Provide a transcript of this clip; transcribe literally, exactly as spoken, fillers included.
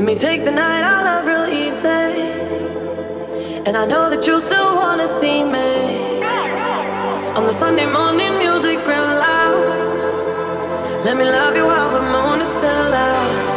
Let me take the night out love real easy. And I know that you still wanna see me. On the Sunday morning music real loud. Let me love you while the moon is still out.